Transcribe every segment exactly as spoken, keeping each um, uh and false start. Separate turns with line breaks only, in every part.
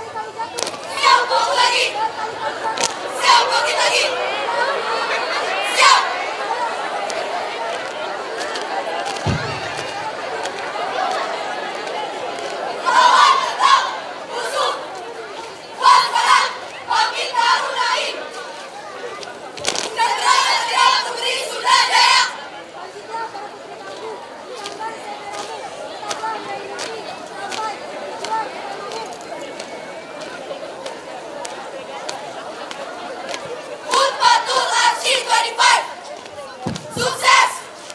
Siap, bangun lagi. Siap, bangkit lagi. Siap. Lawan tetap musuh. Waspada, bangkit Taruna-in. Negara Siap Putri Sunajaya. Utpatul R C dua puluh lima. Sukses.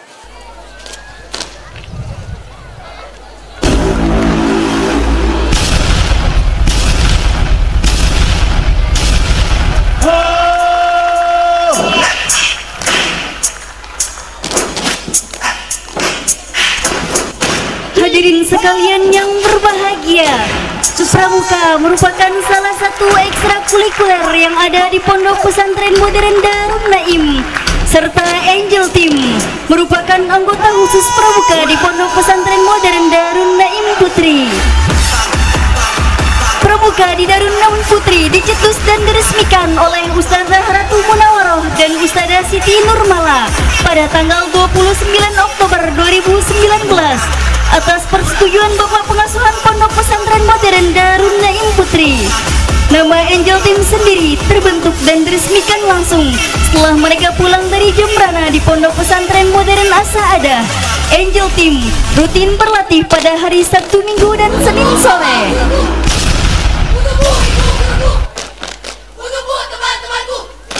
Hadirin sekalian yang berbahagia, Pramuka merupakan salah satu ekstrakurikuler yang ada di Pondok Pesantren Modern Darun Naim, serta Angel Team merupakan anggota khusus Pramuka di Pondok Pesantren Modern Darun Naim Putri. Pramuka di Darun Naim Putri dicetus dan diresmikan oleh Ustazah Ratu Munawaroh dan Ustazah Siti Nurmala pada tanggal dua puluh sembilan Oktober dua ribu sembilan belas atas persetujuan Bapak Pengasuhan Pondok Pesantren Modern Darun Naim Putri. Nama Angel Team sendiri terbentuk dan diresmikan langsung setelah mereka pulang dari Jembrana di Pondok Pesantren Modern As-Sa'adah. Angel Team rutin berlatih pada hari Sabtu, Minggu, dan Senin sore.
Menunggu, menunggu, menunggu teman-temanku.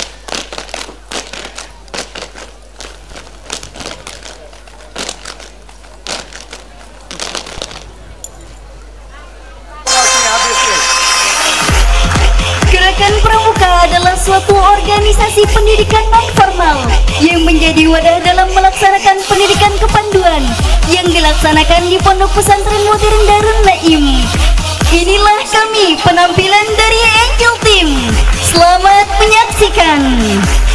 Gerakan Pramuka adalah suatu organisasi pendidikan non-formal yang menjadi wadah dalam melaksanakan pendidikan kepanduan yang dilaksanakan di Pondok Pesantren Modern Darun Naim. Inilah kami penampilan dari Angel Team. Selamat menyaksikan.